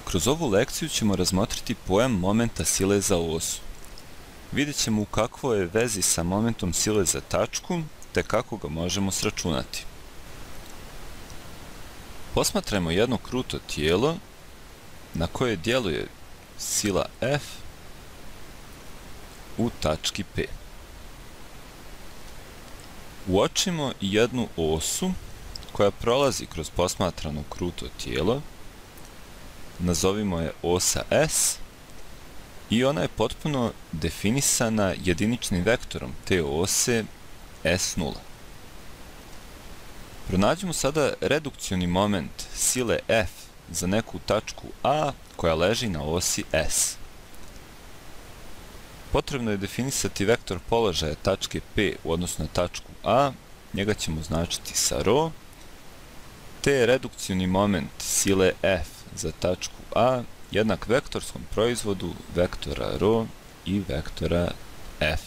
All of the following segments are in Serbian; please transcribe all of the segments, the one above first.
Kroz ovu lekciju ćemo razmotriti pojam momenta sile za osu. Vidjet ćemo u kakvoj je vezi sa momentom sile za tačku, te kako ga možemo sračunati. Posmatrajmo jedno kruto tijelo na koje djeluje sila F u tački P. Uočimo jednu osu koja prolazi kroz posmatrano kruto tijelo, nazovimo je osa S, i ona je potpuno definisana jediničnim vektorom te ose S0. Pronađimo sada redukcioni moment sile F za neku tačku A koja leži na osi S. Potrebno je definisati vektor položaja tačke P u odnosu na tačku A, njega ćemo označiti sa ρ, te je redukcioni moment sile F za tačku A jednak vektorskom proizvodu vektora ρ i vektora F.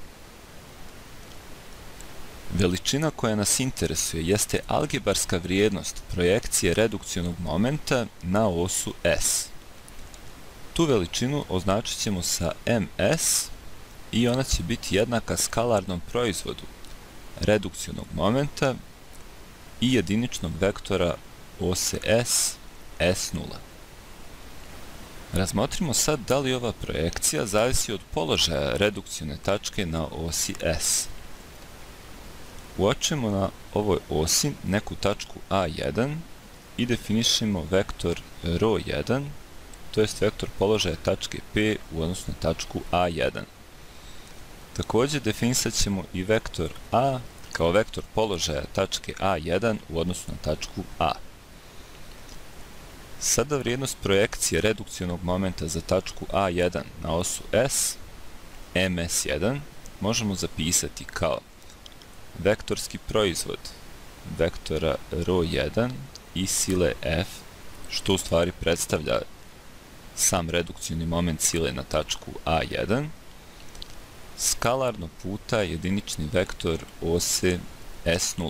Veličina koja nas interesuje jeste algebarska vrijednost projekcije redukcionog momenta na osu S. Tu veličinu označit ćemo sa ms i ona će biti jednaka skalarnom proizvodu redukcionog momenta i jediničnog vektora ose S, S0. Razmotrimo sad da li ova projekcija zavisi od položaja redukcione tačke na osi S. Uočimo na ovoj osi neku tačku A1 i definišemo vektor ρ1, to jest vektor položaja tačke P u odnosu na tačku A1. Također definisat ćemo i vektor A kao vektor položaja tačke A1 u odnosu na tačku A. Sada vrijednost projekcije redukcionog momenta za tačku A1 na osu S, ms1, možemo zapisati kao vektorski proizvod vektora ρ1 i sile F, što u stvari predstavlja sam redukcioni moment sile na tačku A1, skalarno puta jedinični vektor ose S0.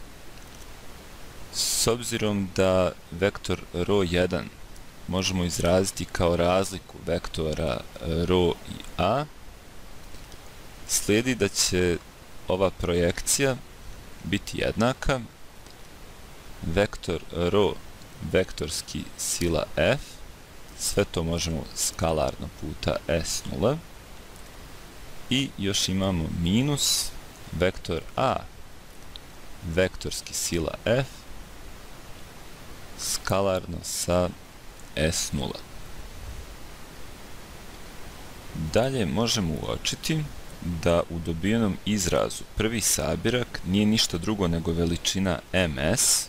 S obzirom da vektor ρ1 možemo izraziti kao razliku vektora ρ i A, slijedi da će ova projekcija biti jednaka vektor ρ vektorski sila F, sve to možemo skalarno puta S0, i još imamo minus vektor A vektorski sila F skalarno sa S0. Dalje možemo uočiti da u dobijenom izrazu prvi sabirak nije ništa drugo nego veličina ms,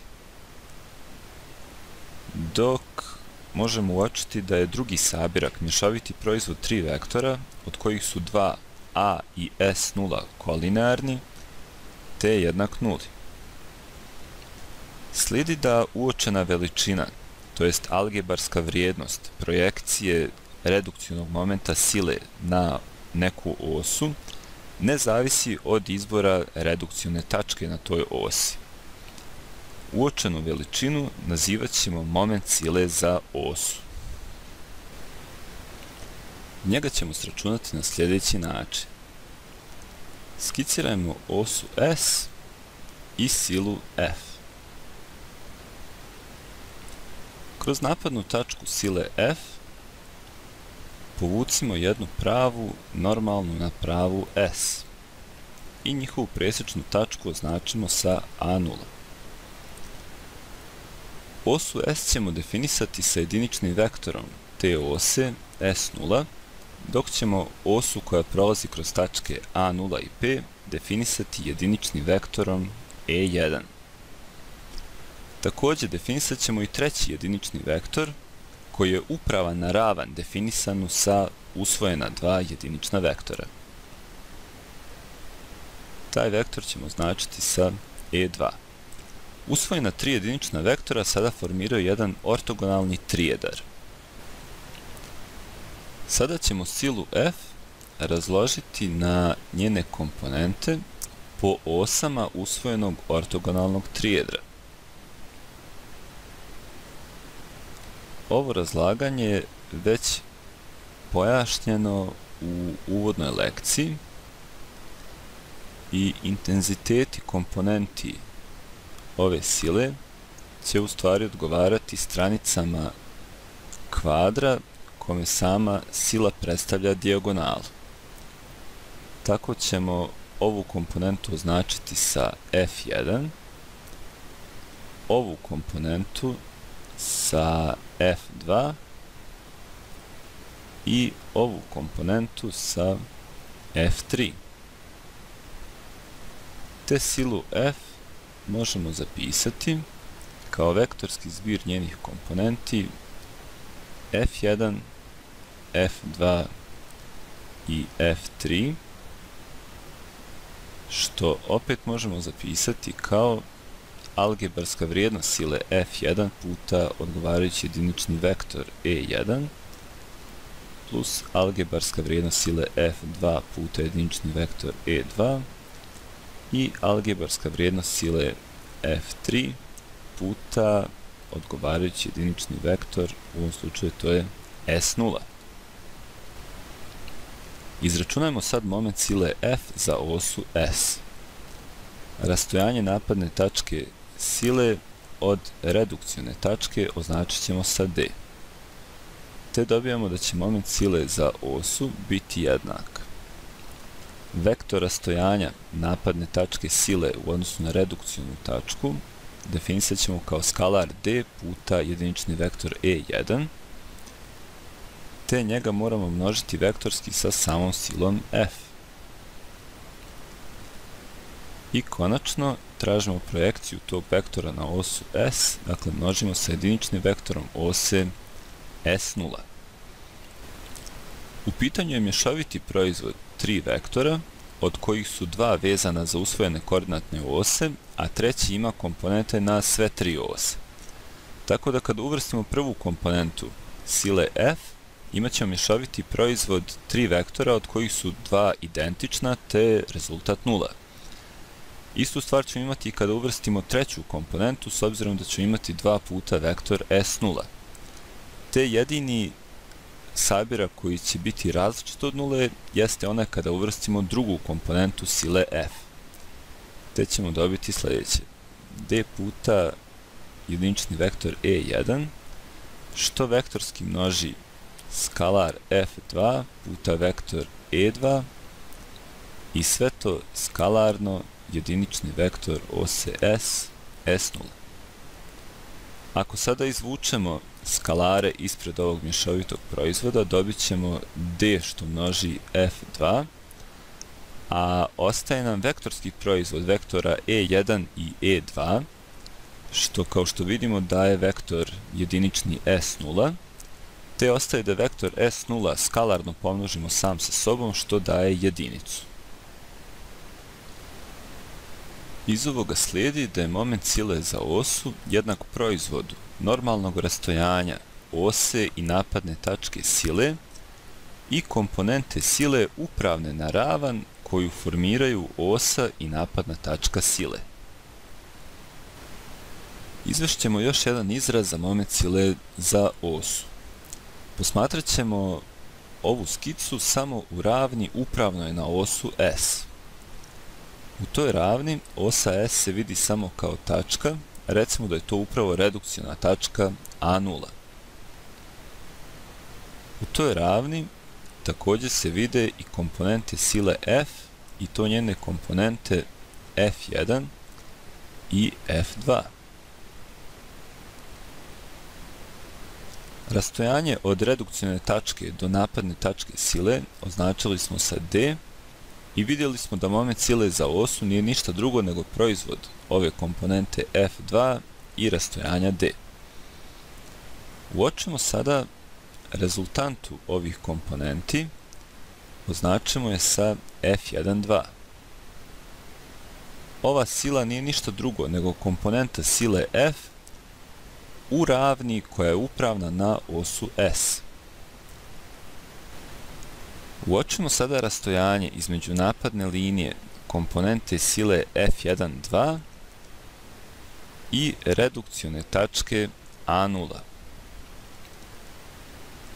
dok možemo uočiti da je drugi sabirak mješoviti proizvod tri vektora, od kojih su dva A i S0 kolinearni, te je jednak nuli. Slijedi da uočena veličina, to jest algebarska vrijednost projekcije redukcionog momenta sile na neku osu, ne zavisi od izbora redukcione tačke na toj osi. Uočenu veličinu nazivat ćemo moment sile za osu. Njega ćemo sračunati na sljedeći način. Skicirajmo osu S i silu F. Kroz napadnu tačku sile F povucimo jednu pravu normalnu na pravu S i njihovu presječnu tačku označimo sa A0. Osu S ćemo definisati sa jediničnim vektorom te ose S0, dok ćemo osu koja prolazi kroz tačke A0 i P definisati jediničnim vektorom E1. Također definisat ćemo i treći jedinični vektor koji je upravan na ravan definisanu sa usvojena dva jedinična vektora. Taj vektor ćemo označiti sa E2. Usvojena tri jedinična vektora sada formiraju jedan ortogonalni trijedar. Sada ćemo silu F razložiti na njene komponente po osama usvojenog ortogonalnog trijedra. Ovo razlaganje je već pojašnjeno u uvodnoj lekciji i intenziteti komponenti ove sile će u stvari odgovarati stranicama kvadra kome sama sila predstavlja dijagonalu. Tako ćemo ovu komponentu označiti sa F1, ovu komponentu sa F2 i ovu komponentu sa F3. Te silu F možemo zapisati kao vektorski zbir njenih komponenti F1, F2 i F3, što opet možemo zapisati kao algebarska vrijednost sile F1 puta odgovarajući jedinični vektor E1 plus algebarska vrijednost sile F2 puta jedinični vektor E2 i algebarska vrijednost sile F3 puta odgovarajući jedinični vektor, u ovom slučaju to je S0. Izračunajmo sad moment sile F za osu S. Rastojanje napadne tačke sile od redukcione tačke označit ćemo sa D. Te dobijamo da će moment sile za osu biti jednak. Vektor rastojanja napadne tačke sile u odnosu na redukcionu tačku definisat ćemo kao skalar D puta jedinični vektor E1, te njega moramo množiti vektorski sa samom silom F. I konačno, tražimo projekciju tog vektora na osu S, dakle množimo sa jediničnim vektorom ose S0. U pitanju je mješoviti proizvod tri vektora, od kojih su dva vezana za usvojene koordinatne ose, a treći ima komponente na sve tri ose. Tako da kad uvrstimo prvu komponentu sile F, imat ćemo mješoviti proizvod tri vektora od kojih su dva identična te rezultat 0. Istu stvar ćemo imati i kada uvrstimo treću komponentu s obzirom da ćemo imati dva puta vektor S0. Te jedini sabirak koji će biti različit od 0 jeste onaj kada uvrstimo drugu komponentu sile F. Te ćemo dobiti sljedeće. D puta jedinični vektor E1 što vektorski množi skalar F2 puta vektor E2 i sve to skalarno jedinični vektor ose S, S0. Ako sada izvučemo skalare ispred ovog mješovitog proizvoda, dobit ćemo D što množi F2, a ostaje nam vektorski proizvod vektora E1 i E2, što kao što vidimo daje vektor jedinični S0, te ostaje da vektor S0 skalarno pomnožimo sam sa sobom, što daje jedinicu. Iz ovoga slijedi da je moment sile za osu jednak proizvodu normalnog rastojanja ose i napadne tačke sile i komponente sile upravne na ravan koju formiraju osa i napadna tačka sile. Izvešćemo još jedan izraz za moment sile za osu. Posmatrat ćemo ovu skicu samo u ravni upravnoj na osu S. U toj ravni osa S se vidi samo kao tačka, recimo da je to upravo redukciona tačka A0. U toj ravni također se vide i komponente sile F i to njene komponente F1 i F2. Rastojanje od redukcione tačke do napadne tačke sile označili smo sa D i vidjeli smo da moment sile za osu nije ništa drugo nego proizvod ove komponente F2 i rastojanja D. Uočimo sada rezultantu ovih komponenti, označimo je sa F1,2. Ova sila nije ništa drugo nego komponenta sile F u ravni koja je upravna na osu S. Uočimo sada rastojanje između napadne linije komponente sile F1,2 i redukcione tačke A0.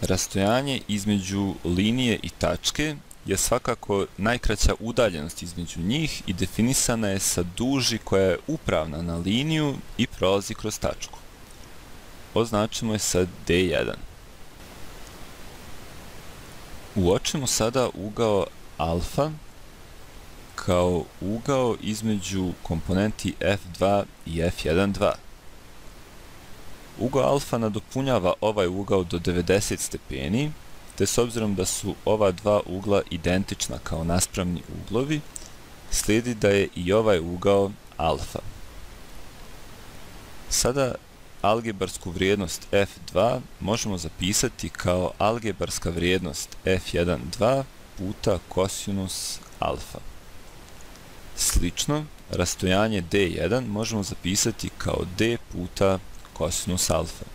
Rastojanje između linije i tačke je svakako najkraća udaljenost između njih i definisana je sa duži koja je upravna na liniju i prolazi kroz tačku. Označimo je sa D1. Uočimo sada ugao alfa kao ugao između komponenti F2 i F1,2. Ugao alfa nadopunjava ovaj ugao do 90 stepeni, te s obzirom da su ova dva ugla identična kao naspravni uglovi, slijedi da je i ovaj ugao alfa. Sada algebarsku vrijednost F2 možemo zapisati kao algebarska vrijednost F1,2 puta kosinus alfa. Slično, rastojanje D1 možemo zapisati kao D puta kosinus alfa.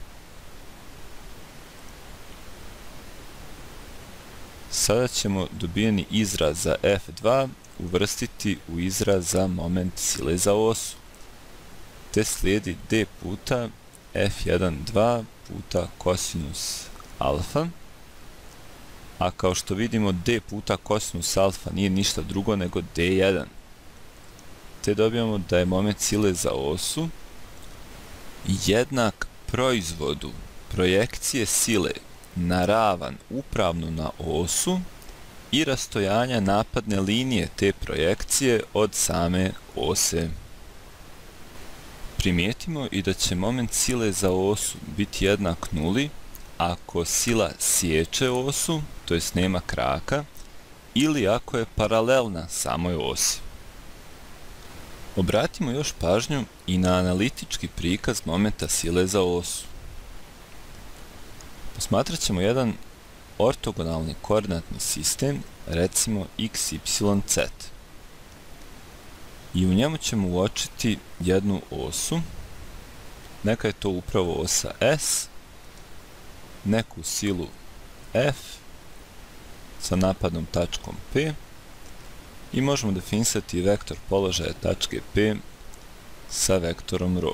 Sada ćemo dobijeni izraz za F2 uvrstiti u izraz za moment sile za osu, te slijedi D puta F1,2 puta kosinus alfa, a kao što vidimo D puta kosinus alfa nije ništa drugo nego D1, te dobijamo da je moment sile za osu jednak proizvodu projekcije sile na ravan upravno na osu i rastojanja napadne linije te projekcije od same ose. Primijetimo i da će moment sile za osu biti jednak nuli ako sila sječe osu, to jest nema kraka, ili ako je paralelna samoj osi. Obratimo još pažnju i na analitički prikaz momenta sile za osu. Posmatrat ćemo jedan ortogonalni koordinatni sistem, recimo x, y, z. I u njemu ćemo uočiti jednu osu, neka je to upravo osa S, neku silu F sa napadnom tačkom P i možemo definisati vektor položaja tačke P sa vektorom ρ.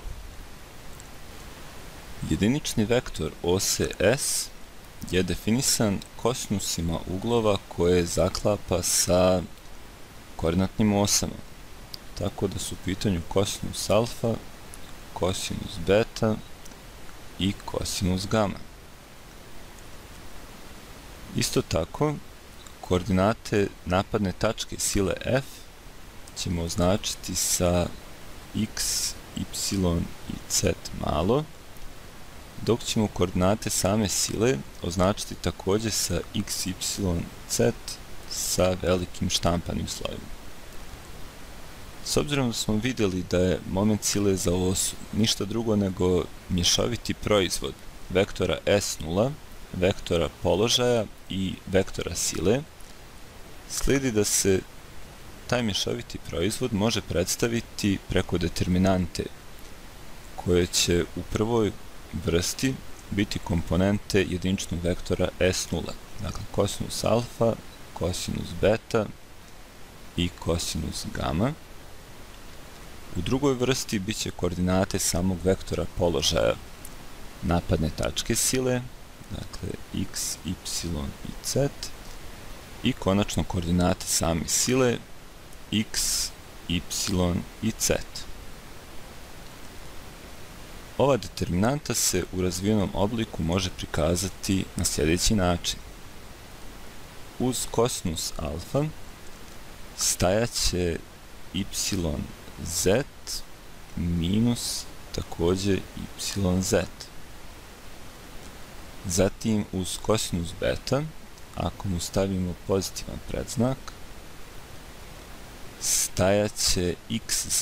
Jedinični vektor ose S je definisan kosinusima uglova koje zaklapa sa koordinatnim osama, tako da su u pitanju kosinus alfa, kosinus beta i kosinus gama. Isto tako, koordinate napadne tačke sile F ćemo označiti sa x, y i z malo, dok ćemo koordinate same sile označiti također sa x, y, z sa velikim štampanim slojem. S obzirom da smo vidjeli da je moment sile za osu ništa drugo nego mješoviti proizvod vektora S0, vektora položaja i vektora sile, slijedi da se taj mješoviti proizvod može predstaviti preko determinante koje će u prvoj vrsti biti komponente jediničnog vektora S0, dakle kosinus alfa, kosinus beta i kosinus gama. U drugoj vrsti bit će koordinate samog vektora položaja napadne tačke sile, dakle x, y i z, i konačno koordinate same sile x, y i z. Ova determinanta se u razvijenom obliku može prikazati na sljedeći način. Uz kosinus alfa stajat će yz minus također yz. Zatim uz kosinus beta, ako mu stavimo pozitivan predznak, stajat će xz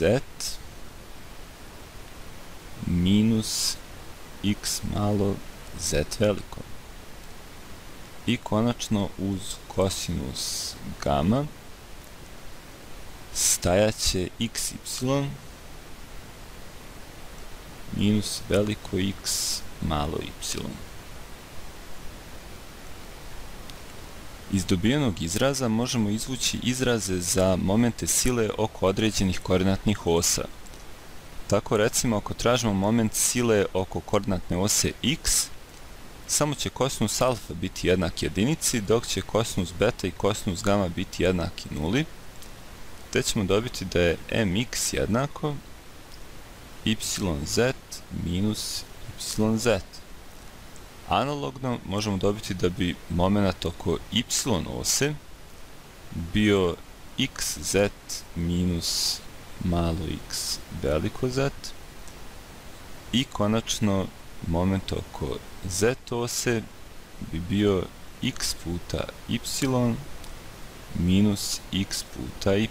minus x malo z veliko. I konačno uz kosinus gama stajat će xy minus veliko x malo y. Iz dobijenog izraza možemo izvući izraze za momente sile oko određenih koordinatnih osa. Tako recimo ako tražimo moment sile oko koordinatne ose x, samo će kosinus alfa biti jednak jedinici, dok će kosinus beta i kosinus gama biti jednaki nuli, te ćemo dobiti da je mx jednako yz minus yz. Analogno možemo dobiti da bi moment oko y ose bio xz minus malo x veliko z, i konačno moment oko z ose bi bio x puta y minus x puta y.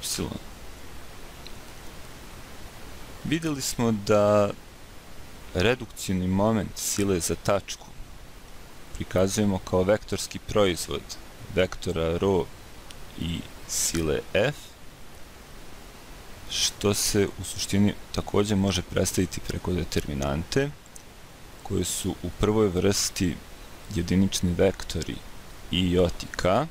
Vidjeli smo da redukcioni moment sile za tačku prikazujemo kao vektorski proizvod vektora ρ i sile f, što se u suštini također može predstaviti preko determinante, koje su u prvoj vrsti jedinični vektori i j i k,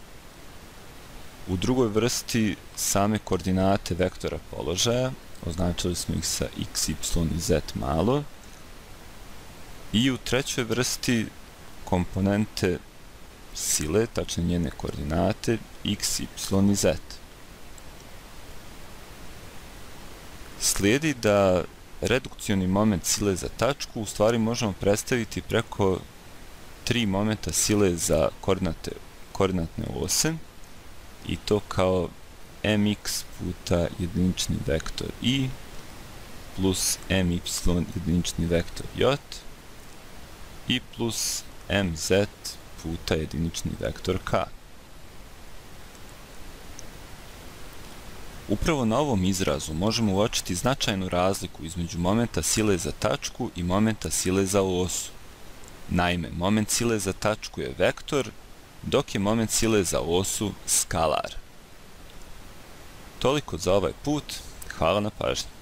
u drugoj vrsti same koordinate vektora položaja, označili smo ih sa x, y i z malo, i u trećoj vrsti komponente sile, tačnije njene koordinate, x, y i z. Slijedi da redukcioni moment sile za tačku u stvari možemo predstaviti preko tri momenta sile za koordinatne ose, i to kao mx puta jedinični vektor i plus my jedinični vektor j i plus mz puta jedinični vektor k. Upravo na ovom izrazu možemo uočiti značajnu razliku između momenta sile za tačku i momenta sile za osu. Naime, moment sile za tačku je vektor, dok je moment sile za osu skalar. Toliko za ovaj put, hvala na pažnji.